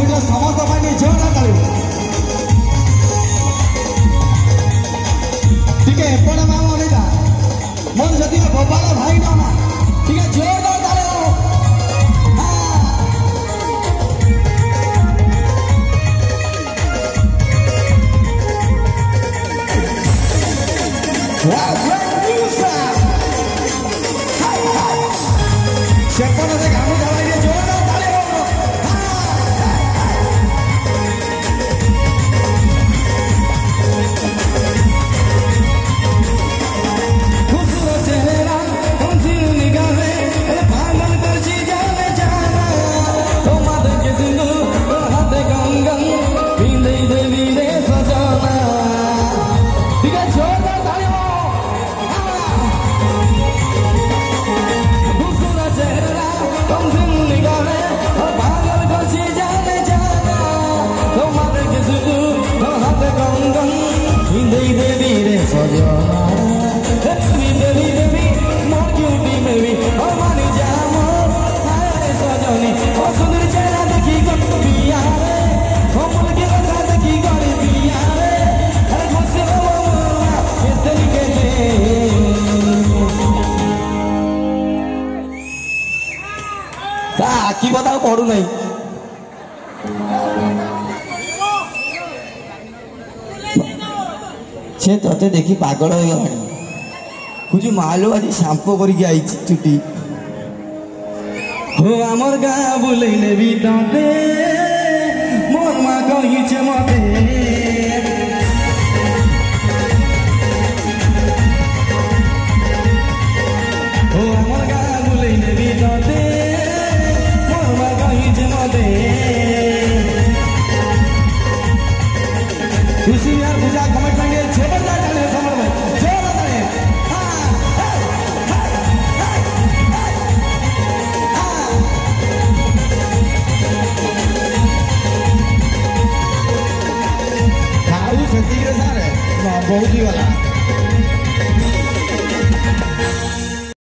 पहुंचा समस्त पानी जोरदार ताली ठीक है एपड़ मामा नहीं मोर जति गोपाल भाई ना ठीक है जोरदार ताली सेपन से घाम दबाई जोरदार ताली खूबसूरत चेहरा तुमसे निगाहे पागल कर ची जाने जाना तो माथे के सिंदूर हाथ कंगन पींदे देवी रे सजाना ठीक है जोरदार ताली देवी रे सजना देवी देवी मोर क्यूटी बेबी ओ मानी जामो हाय सजनी ओ सुंदर चेहरा देखी गन पिया रे ओ मुल के बता देखी गन पिया रे अरे खुशी हो ये तरीके से ता की बताओ पड़ू नहीं से ते देखी पागल हो गला कुछ मालो आज शांपो करके आई चुटी हो आमर गाँ बुले भी तते मोर माँ कही मते हो आमर गाँ बुले भी तते मोर माँ कही मते खुशी यार पूजा कमेंट करेंगे जोरदार ताली समर भाई जोरदार ताली हां हां हां से तीर सारे बहुत ही वाला